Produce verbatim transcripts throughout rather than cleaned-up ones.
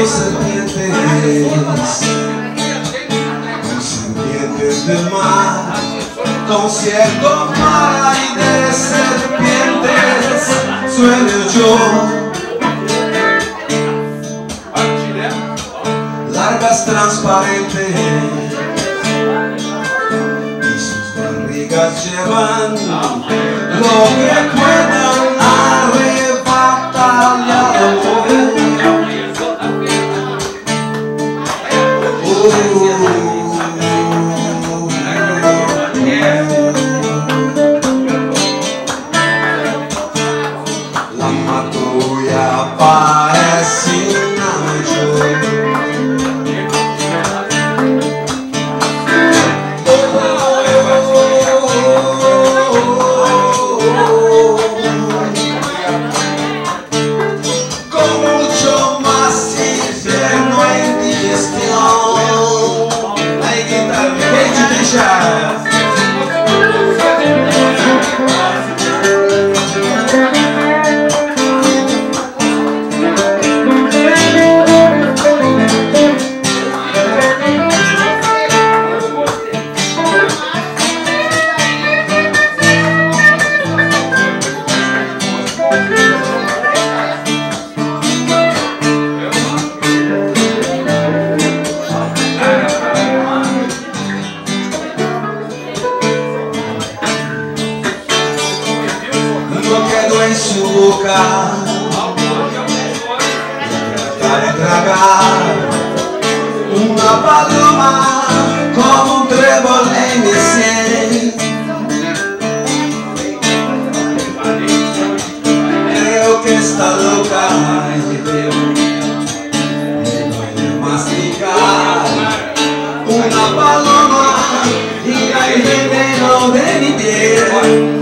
serpientes, con serpientes del mar, concierto mar y de serpientes sueño yo. Largas transparentes y sus barrigas llevan lo que puedan arrebatarle al amor. La matoya parece una mayor. En su boca para tragar una paloma como un trébol en mi sien. Creo que está loca de masticar una paloma y hay veneno de mi piel.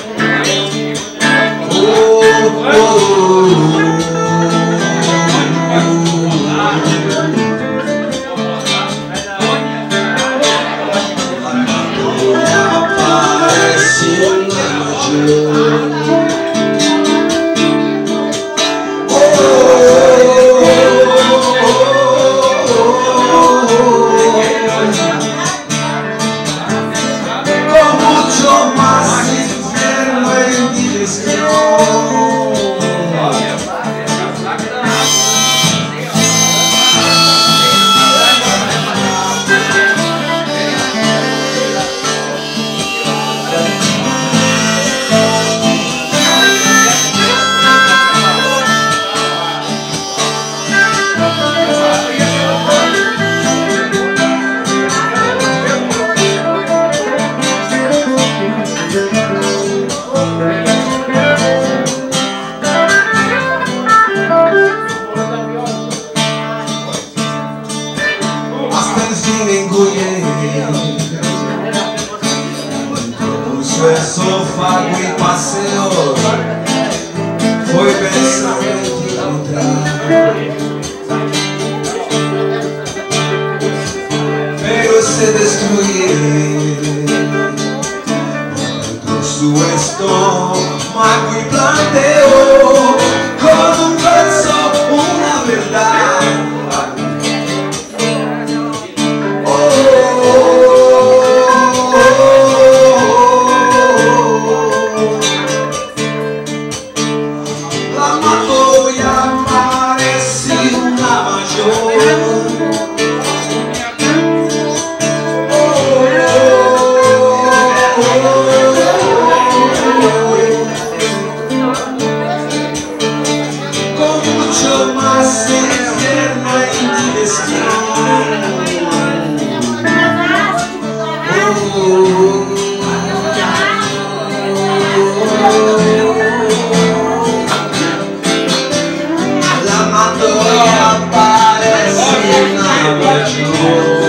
El sofá y paseo, voy pensando en ti encontrar, pero se destruye por su estómago y planteo con un verso una verdad. La matoya parece una mayor.